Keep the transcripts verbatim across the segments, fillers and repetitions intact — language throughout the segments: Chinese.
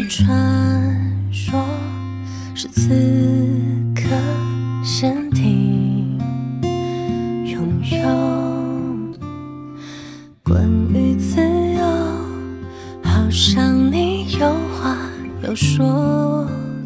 传说是此刻限定拥有，关于自由，好像你有话要说。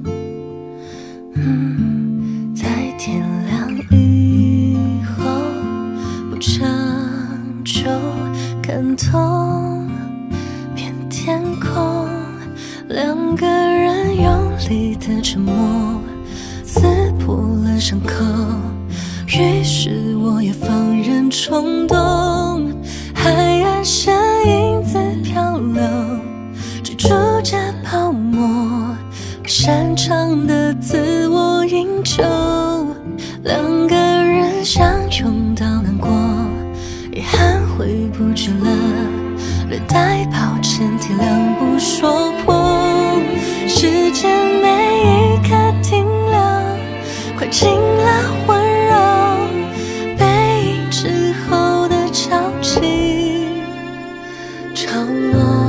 嗯，在天亮以后，不强求看透片天空，两个人用力的沉默，撕破了伤口。于是我也放任冲动，海岸线影子漂流，追逐着泡沫，擅长的自我营救。两个人相拥到难过，遗憾回不去了，略带抱歉体谅不说破。时间每一刻停留，快进了温柔，背影之后的潮起潮落。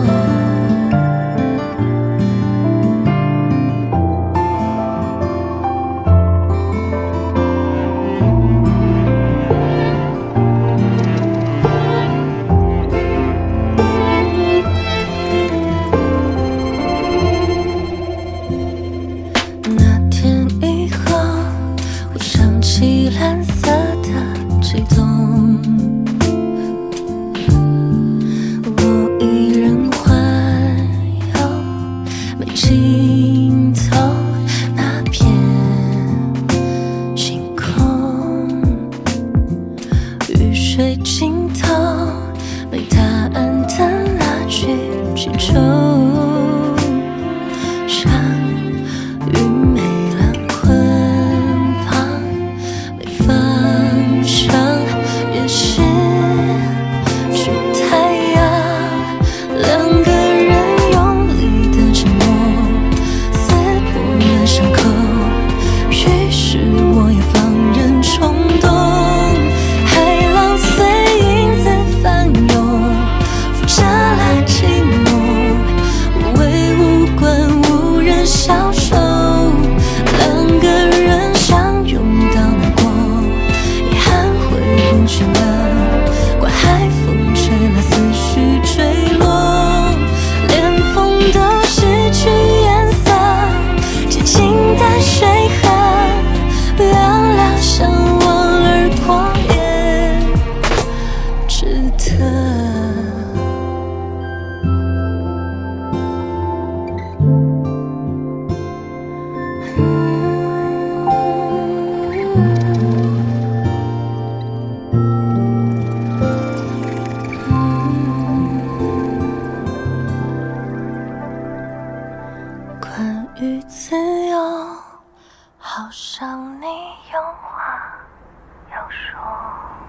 蓝色的悸动，我依然环游没尽头那片星空，雨水尽头没答案的那句祈求，山与美兰昆关于自由，好像你有话要说。